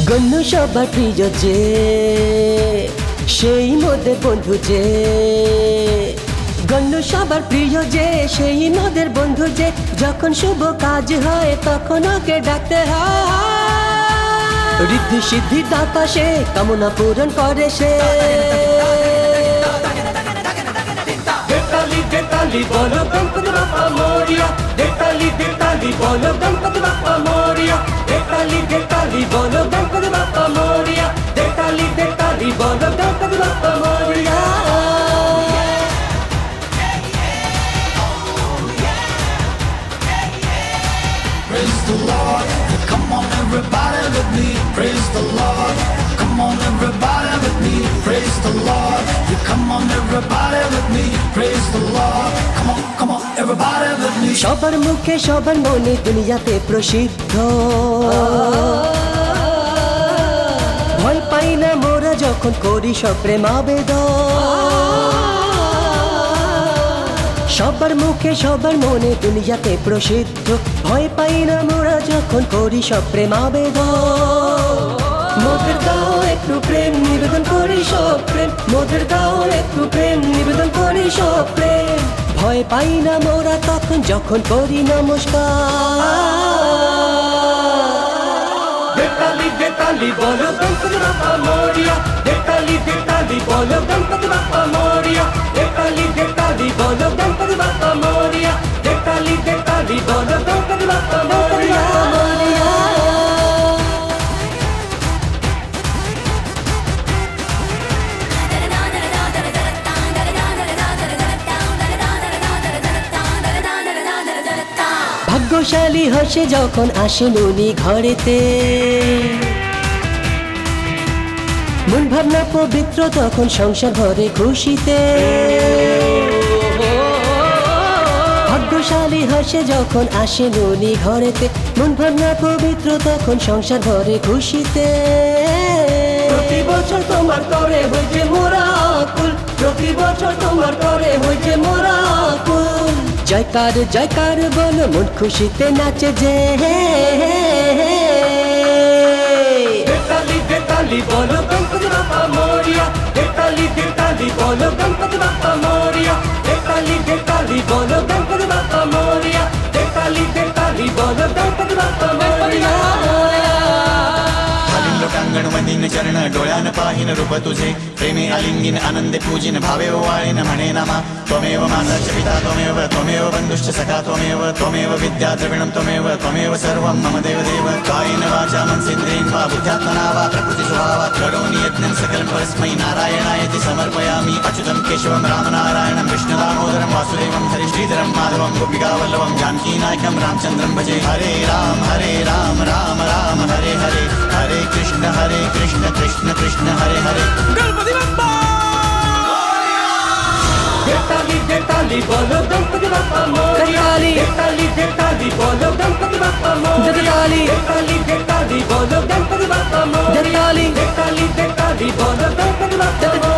গণ্য সবার প্রিয় যে সেই মোদের বন্ধু যে গণ্য সবার প্রিয় যে সেই মোদের বন্ধু যে যখন শুভ কাজ হয় তখন ওকে ডাকতে হয় ঋদ্ধি সিদ্ধি দাতা সে কামনা পূরণ করে সে দেতালি বলো গণপতি বাপ্পা মোরিয়া দেতালি বলো গণপতি বাপ্পা মোরিয়া দেতালি বলো গণপতি বাপ্পা মোরিয়া দেতালি বলো Ganpati Bappa Morya Praise the Lord, come on everybody with me. Praise the Lord, come on everybody with me. Praise the Lord, come on everybody with me. Praise the Lord, come on everybody with me. সবার মুখে সবার মনে দুনিয়াতে প্রসিদ্ধ ভয় পাই না মোরা যখন করি সব প্রেম আবেদন সবার মুখে সবার মনে দুনিয়াতে প্রসিদ্ধ ভয় পাই না মোরা যখন করি সব প্রেম আবেদন মোদের দাও একটু প্রেম নিবেদন করি সব প্রেম মোদের দাও একটু প্রেম নিবেদন করি সব প্রেম ভয় পাই না মোরা তখন যখন করি নমস্কার দেতালি বলো গণপতি বাপ্পা মোরিয়া দেতালি বলো গণপতি বাপ্পা মোরিয়া দেতালি বলো গণপতি বাপ্পা মোরিয়া দেতালি বলো গণপতি বাপ্পা মোরিয়া ভাগ্যশালী হাসে যখন আসেন উনি ঘরেতে মন ভাবনা পবিত্র তখন সংসার ভরে খুশিতে ভাগ্যশালী হাসে যখন আসেন উনি ঘরেতে মন ভাবনা পবিত্র তখন সংসার ভরে খুশিতে প্রতি বছর তোমার করে হইছে মোরা আকুল প্রতি বছর তোমার করে হইছে মোরা আকুল জয়কার জয়কার বলো মন খুশিতে নাচে যে দেতালি বলো গণপতি বাপ্পা মোরিয়া দেতালি বলো গণপতি বাপ্পা মোরিয়া দেতালি বলো গণপতি বাপ্পা মোরিয়া দেতালি বলো গণপতি বাপ্পा मोरिया लोटांगण मदीन चरण डोळ्यान पाहिन रूप तुझे प्रेमे आलिंगिन आनंदे पूजिन भावे वाळीन म्हणे नमा त्वमेव माता च पिता त्वमेव बंधुश्च सखा त्वमेव विद्या द्रविणं त्वमेव सर्वं मम देव कायेन वाचा मनसेन्द्रियेण वा बुद्ध्यात्मना वा प्रकृति स्वभावात् करोमि यत्नं सकलं परस्मै नारायणायति समर्पयामि अच्युतं केशवं रामनारायणं कृष्णदामोदरं वासुदेवं हरि श्रीधरं माधवं गोपिकावल्लभं जानकीनायकं रामचन्द्रं भजे हरे राम राम राम हरे हरे हरे कृष्ण कृष्ण कृष्ण हरे हरे गणपति बप्पा देताली बोलो गणपति बप्पा मोरिया देताली बोलो गणपति बप्पा मोरिया देताली बोलो गणपति बप्पा मोरिया देताली बोलो गणपति बप्पा